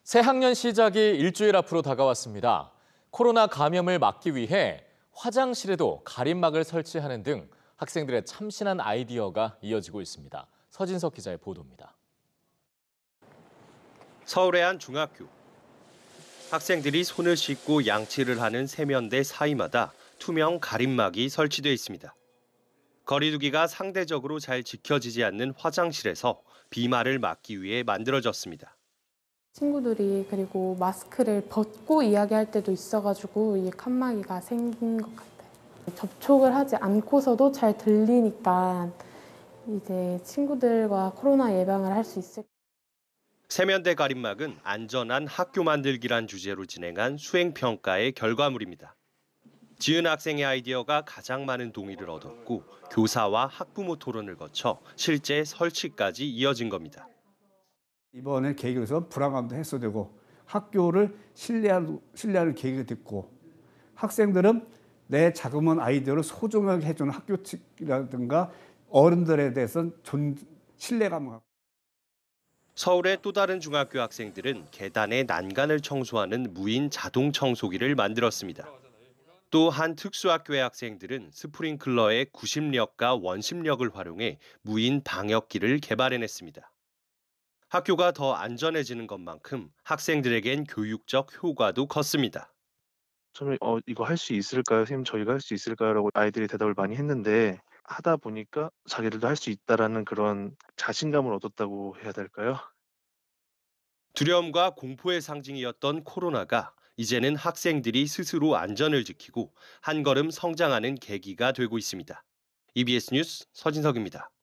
새 학년 시작이 일주일 앞으로 다가왔습니다. 코로나 감염을 막기 위해 화장실에도 가림막을 설치하는 등 학생들의 참신한 아이디어가 이어지고 있습니다. 서진석 기자의 보도입니다. 서울의 한 중학교. 학생들이 손을 씻고 양치를 하는 세면대 사이마다 투명 가림막이 설치돼 있습니다. 거리두기가 상대적으로 잘 지켜지지 않는 화장실에서 비말을 막기 위해 만들어졌습니다. 친구들이 그리고 마스크를 벗고 이야기할 때도 있어가지고 이게 칸막이가 생긴 것 같아요. 접촉을 하지 않고서도 잘 들리니까 이제 친구들과 코로나 예방을 할 수 있을. 세면대 가림막은 안전한 학교 만들기란 주제로 진행한 수행평가의 결과물입니다. 지은 학생의 아이디어가 가장 많은 동의를 얻었고 교사와 학부모 토론을 거쳐 실제 설치까지 이어진 겁니다. 이번에 계기로서 불안감도 해소되고 학교를 신뢰하는 계기가 됐고 학생들은 내 자그마한 아이디어를 소중하게 해주는 학교 측이라든가 어른들에 대해서는 신뢰감을 갖고. 서울의 또 다른 중학교 학생들은 계단의 난간을 청소하는 무인 자동 청소기를 만들었습니다. 또 한 특수학교의 학생들은 스프링클러의 구심력과 원심력을 활용해 무인 방역기를 개발해냈습니다. 학교가 더 안전해지는 것만큼 학생들에겐 교육적 효과도 컸습니다. 처음에 이거 할 수 있을까요? 선생님 저희가 할 수 있을까요?라고 아이들이 대답을 많이 했는데 하다 보니까 자기들도 할 수 있다라는 그런 자신감을 얻었다고 해야 될까요? 두려움과 공포의 상징이었던 코로나가 이제는 학생들이 스스로 안전을 지키고 한 걸음 성장하는 계기가 되고 있습니다. EBS 뉴스 서진석입니다.